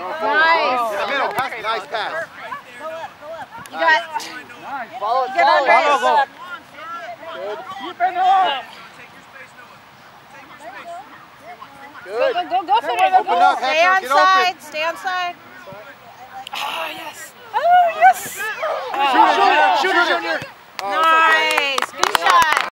Nice. In the middle, pass, nice pass. You got. Follow it, Get on base. Good. Keep it up. Good. Go for it. Open up, Stay Hector, on get side. open. Stay on side.